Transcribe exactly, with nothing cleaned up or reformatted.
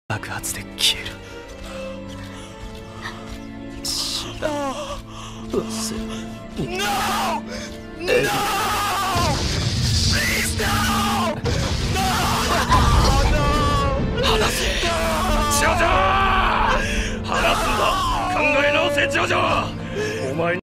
爆発で消える。知らん。忘れに。No! No! Please no! No! No! 離せ！ジョジョ！離すんだ！考え直せジョジョ！お前